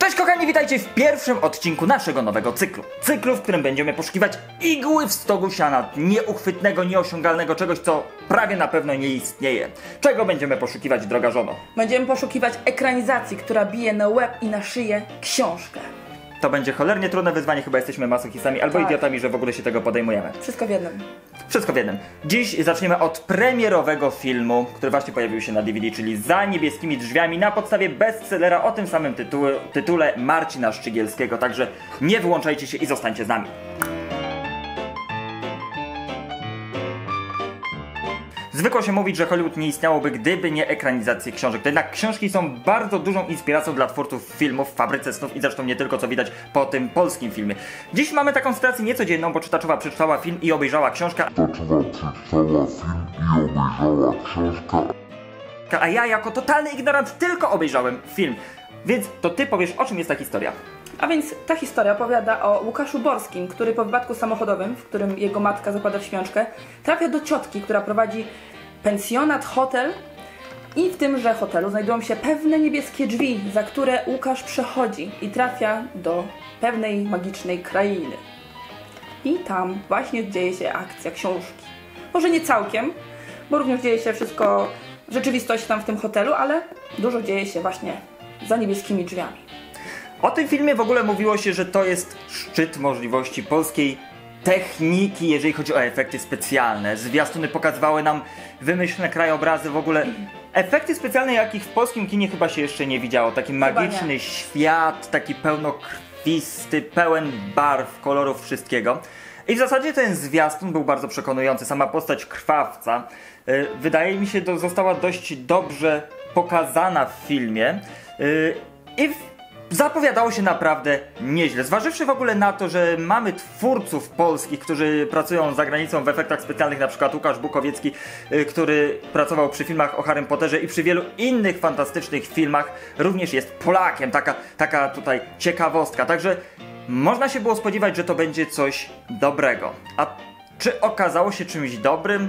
Cześć kochani, witajcie w pierwszym odcinku naszego nowego cyklu. Cyklu, w którym będziemy poszukiwać igły w stogu siana, nieuchwytnego, nieosiągalnego, czegoś, co prawie na pewno nie istnieje. Czego będziemy poszukiwać, droga żono? Będziemy poszukiwać ekranizacji, która bije na łeb i na szyję książkę. To będzie cholernie trudne wyzwanie, chyba jesteśmy masochistami albo idiotami, że w ogóle się tego podejmujemy. Wszystko w jednym. Wszystko w jednym. Dziś zaczniemy od premierowego filmu, który właśnie pojawił się na DVD, czyli Za niebieskimi drzwiami, na podstawie bestsellera o tym samym tytule Marcina Szczygielskiego. Także nie wyłączajcie się i zostańcie z nami. Zwykło się mówić, że Hollywood nie istniałoby, gdyby nie ekranizacje książek. To jednak książki są bardzo dużą inspiracją dla twórców filmów w Fabryce Snów i zresztą nie tylko, co widać po tym polskim filmie. Dziś mamy taką sytuację niecodzienną, bo czytaczowa przeczytała film i obejrzała książkę. A ja jako totalny ignorant tylko obejrzałem film. Więc to ty powiesz, o czym jest ta historia. A więc ta historia opowiada o Łukaszu Borskim, który po wypadku samochodowym, w którym jego matka zapada w śpiączkę, trafia do ciotki, która prowadzi pensjonat, hotel i w tymże hotelu znajdują się pewne niebieskie drzwi, za które Łukasz przechodzi i trafia do pewnej magicznej krainy. I tam właśnie dzieje się akcja książki. Może nie całkiem, bo również dzieje się wszystko w rzeczywistości tam w tym hotelu, ale dużo dzieje się właśnie za niebieskimi drzwiami. O tym filmie w ogóle mówiło się, że to jest szczyt możliwości polskiej techniki, jeżeli chodzi o efekty specjalne. Zwiastuny pokazywały nam wymyślne krajobrazy, w ogóle efekty specjalne, jakich w polskim kinie chyba się jeszcze nie widziało. Taki magiczny świat, taki pełnokrwisty, pełen barw, kolorów, wszystkiego. I w zasadzie ten zwiastun był bardzo przekonujący. Sama postać krwawca, wydaje mi się, została dość dobrze pokazana w filmie. Zapowiadało się naprawdę nieźle. Zważywszy w ogóle na to, że mamy twórców polskich, którzy pracują za granicą w efektach specjalnych, na przykład Łukasz Bukowiecki, który pracował przy filmach o Harrym Potterze i przy wielu innych fantastycznych filmach, również jest Polakiem. Taka tutaj ciekawostka. Także można się było spodziewać, że to będzie coś dobrego. A czy okazało się czymś dobrym?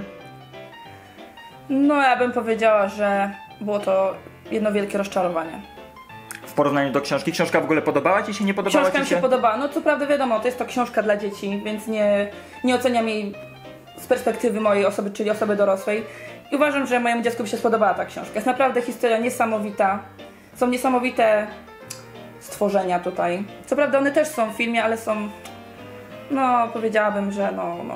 No ja bym powiedziała, że było to jedno wielkie rozczarowanie. W porównaniu do książki. Książka w ogóle podobała ci się, nie podobała Książka ci mi się podobała. No co prawda wiadomo, to jest to książka dla dzieci, więc nie oceniam jej z perspektywy mojej osoby, czyli osoby dorosłej. I uważam, że mojemu dziecku by się spodobała ta książka. Jest naprawdę historia niesamowita. Są niesamowite stworzenia tutaj. Co prawda one też są w filmie, ale są, no powiedziałabym, że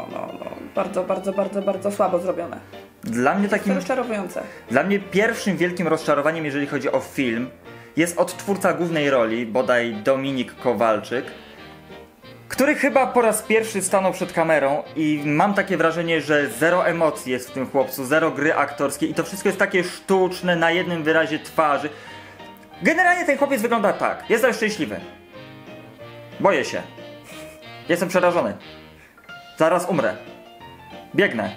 bardzo słabo zrobione. Dla mnie takim rozczarowujące. Dla mnie pierwszym wielkim rozczarowaniem, jeżeli chodzi o film, jest odtwórca głównej roli, bodaj Dominik Kowalczyk, który chyba po raz pierwszy stanął przed kamerą i mam takie wrażenie, że zero emocji jest w tym chłopcu, zero gry aktorskiej i to wszystko jest takie sztuczne, na jednym wyrazie twarzy. Generalnie ten chłopiec wygląda tak. Jestem szczęśliwy. Boję się. Jestem przerażony. Zaraz umrę. Biegnę.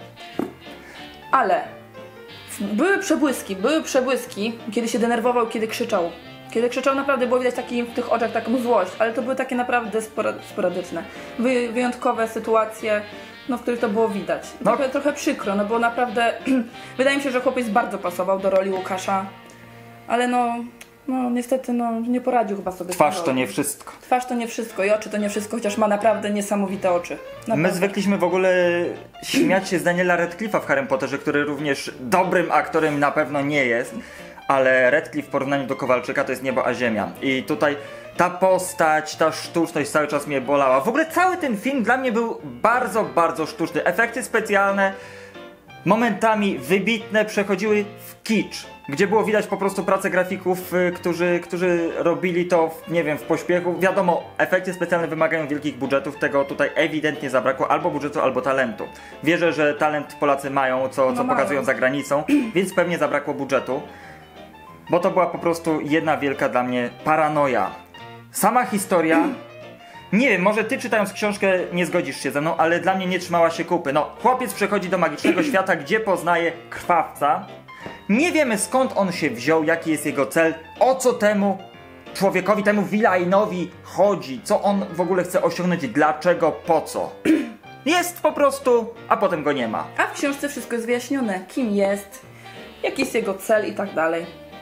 Ale były przebłyski, kiedy się denerwował, kiedy krzyczał. Kiedy krzyczał, naprawdę było widać w tych oczach taką złość, ale to były takie naprawdę sporadyczne. Wyjątkowe sytuacje, w których to było widać. Trochę przykro, bo naprawdę wydaje mi się, że chłopiec bardzo pasował do roli Łukasza, ale niestety nie poradził chyba sobie. Twarz to nie wszystko. Twarz to nie wszystko i oczy to nie wszystko, chociaż ma naprawdę niesamowite oczy. Naprawdę. My zwykliśmy w ogóle śmiać się z Daniela Radcliffe'a w Harrym Potterze, który również dobrym aktorem na pewno nie jest, ale Radcliffe w porównaniu do Kowalczyka to jest niebo a ziemia. I tutaj ta postać, ta sztuczność cały czas mnie bolała. W ogóle cały ten film dla mnie był bardzo, bardzo sztuczny. Efekty specjalne momentami wybitne przechodziły w kicz, gdzie było widać po prostu pracę grafików, którzy robili to, w pośpiechu. Wiadomo, efekty specjalne wymagają wielkich budżetów, tego tutaj ewidentnie zabrakło albo budżetu, albo talentu. Wierzę, że talent Polacy mają, co pokazują za granicą, więc pewnie zabrakło budżetu, bo to była po prostu jedna wielka dla mnie paranoja. Sama historia... Nie wiem, może ty czytając książkę nie zgodzisz się ze mną, ale dla mnie nie trzymała się kupy. Chłopiec przechodzi do magicznego świata, gdzie poznaje krwawca. Nie wiemy skąd on się wziął, jaki jest jego cel, o co temu człowiekowi, temu Villainowi chodzi, co on w ogóle chce osiągnąć, dlaczego, po co. Jest po prostu, a potem go nie ma. A w książce wszystko jest wyjaśnione, kim jest, jaki jest jego cel i tak dalej.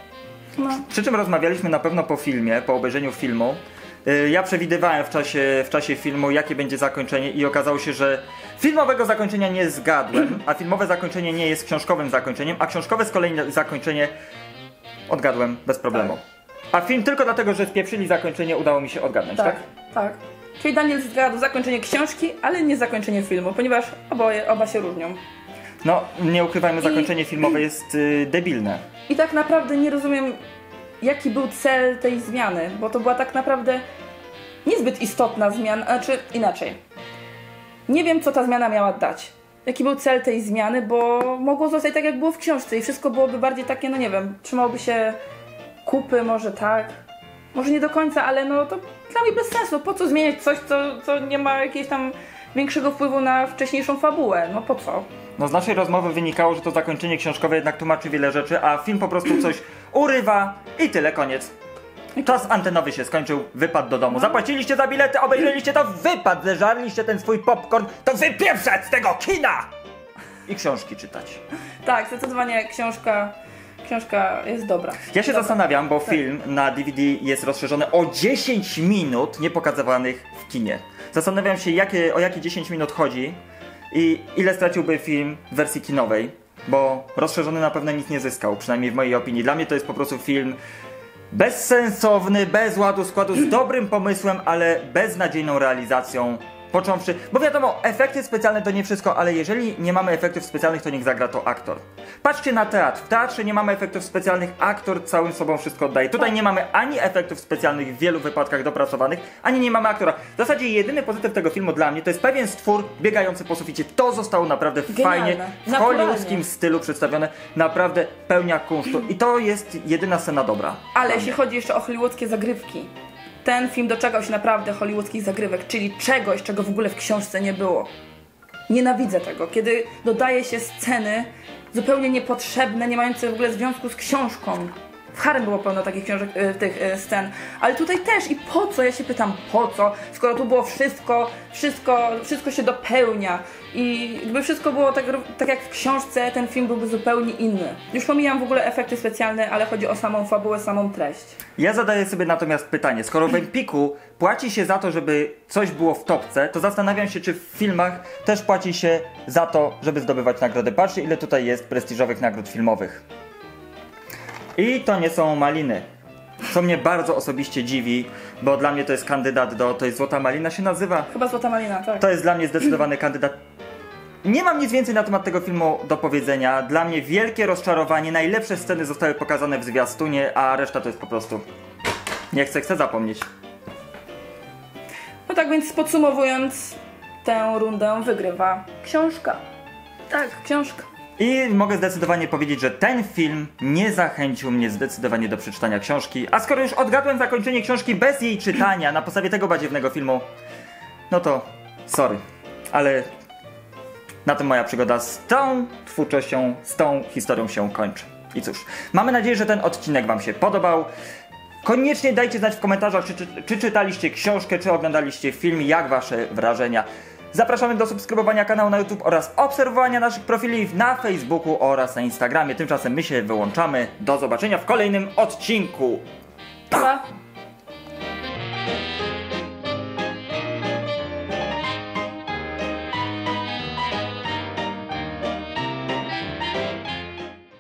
No. Przy czym rozmawialiśmy na pewno po filmie, po obejrzeniu filmu. Ja przewidywałem w czasie filmu, jakie będzie zakończenie i okazało się, że filmowego zakończenia nie zgadłem, a filmowe zakończenie nie jest książkowym zakończeniem, a książkowe z kolei zakończenie odgadłem bez problemu. A film tylko dlatego, że spieprzyli zakończenie, udało mi się odgadnąć, tak? Tak. Czyli Daniel zgadł zakończenie książki, ale nie zakończenie filmu, ponieważ oba się różnią. No, nie ukrywajmy, zakończenie filmowe jest debilne. I tak naprawdę nie rozumiem, jaki był cel tej zmiany, bo to była tak naprawdę niezbyt istotna zmiana, znaczy inaczej. Nie wiem, co ta zmiana miała dać. Jaki był cel tej zmiany, bo mogło zostać tak, jak było w książce i wszystko byłoby bardziej takie, no nie wiem, trzymałoby się kupy, może tak. Może nie do końca, ale no to dla mnie bez sensu. Po co zmieniać coś, co nie ma jakiegoś tam większego wpływu na wcześniejszą fabułę? No po co? No z naszej rozmowy wynikało, że to zakończenie książkowe jednak tłumaczy wiele rzeczy, a film po prostu coś urywa i tyle, koniec. Czas antenowy się skończył, wypad do domu. Zapłaciliście za bilety, obejrzeliście to, wypad, zeżarliście ten swój popcorn, to wypieprzać z tego kina! I książki czytać. Tak, zdecydowanie książka jest dobra. Ja się zastanawiam, bo film na DVD jest rozszerzony o 10 minut niepokazywanych w kinie. Zastanawiam się, o jakie 10 minut chodzi i ile straciłby film w wersji kinowej, bo rozszerzony na pewno nic nie zyskał, przynajmniej w mojej opinii. Dla mnie to jest po prostu film bezsensowny, bez ładu składu, z dobrym pomysłem, ale beznadziejną realizacją. Począwszy, bo wiadomo, efekty specjalne to nie wszystko, ale jeżeli nie mamy efektów specjalnych, to niech zagra to aktor. Patrzcie na teatr. W teatrze nie mamy efektów specjalnych, aktor całym sobą wszystko oddaje. Tutaj nie mamy ani efektów specjalnych w wielu wypadkach dopracowanych, ani nie mamy aktora. W zasadzie jedyny pozytyw tego filmu dla mnie to jest pewien stwór biegający po suficie. To zostało naprawdę fajnie, w hollywoodzkim stylu przedstawione. Naprawdę pełnia kunsztu. I to jest jedyna scena dobra. Ale jeśli chodzi jeszcze o hollywoodzkie zagrywki, ten film doczekał się naprawdę hollywoodzkich zagrywek, czyli czegoś, czego w ogóle w książce nie było. Nienawidzę tego, kiedy dodaje się sceny zupełnie niepotrzebne, nie mające w ogóle związku z książką. W Harrym było pełno takich książek, tych scen, ale tutaj też. I po co? Ja się pytam, po co? Skoro tu było wszystko się dopełnia i gdyby wszystko było tak jak w książce, ten film byłby zupełnie inny. Już pomijam w ogóle efekty specjalne, ale chodzi o samą fabułę, samą treść. Ja zadaję sobie natomiast pytanie, skoro w Empiku płaci się za to, żeby coś było w topce, to zastanawiam się, czy w filmach też płaci się za to, żeby zdobywać nagrody. Patrzcie, ile tutaj jest prestiżowych nagród filmowych. I to nie są maliny. Co mnie bardzo osobiście dziwi, bo dla mnie to jest kandydat to jest Złota Malina się nazywa? Chyba Złota Malina, tak. To jest dla mnie zdecydowany kandydat. Nie mam nic więcej na temat tego filmu do powiedzenia. Dla mnie wielkie rozczarowanie, najlepsze sceny zostały pokazane w zwiastunie, a reszta to jest po prostu... Nie chcę zapomnieć. No tak więc podsumowując, tę rundę wygrywa książka. Tak, książka. I mogę zdecydowanie powiedzieć, że ten film nie zachęcił mnie zdecydowanie do przeczytania książki, a skoro już odgadłem zakończenie książki bez jej czytania na podstawie tego badziewnego filmu, no to sorry, ale na tym moja przygoda z tą twórczością, z tą historią się kończy. I cóż, mamy nadzieję, że ten odcinek wam się podobał. Koniecznie dajcie znać w komentarzach, czy czytaliście książkę, czy oglądaliście film, jak wasze wrażenia. Zapraszamy do subskrybowania kanału na YouTube oraz obserwowania naszych profili na Facebooku oraz na Instagramie. Tymczasem my się wyłączamy. Do zobaczenia w kolejnym odcinku. Pa!